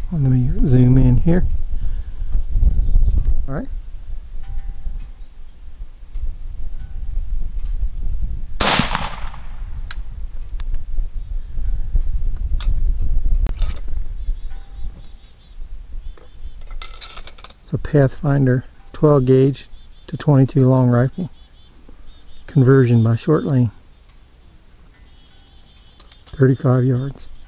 Let me zoom in here. All right. It's a Pathfinder 12 gauge to 22 long rifle. Conversion by short lane. 35 yards.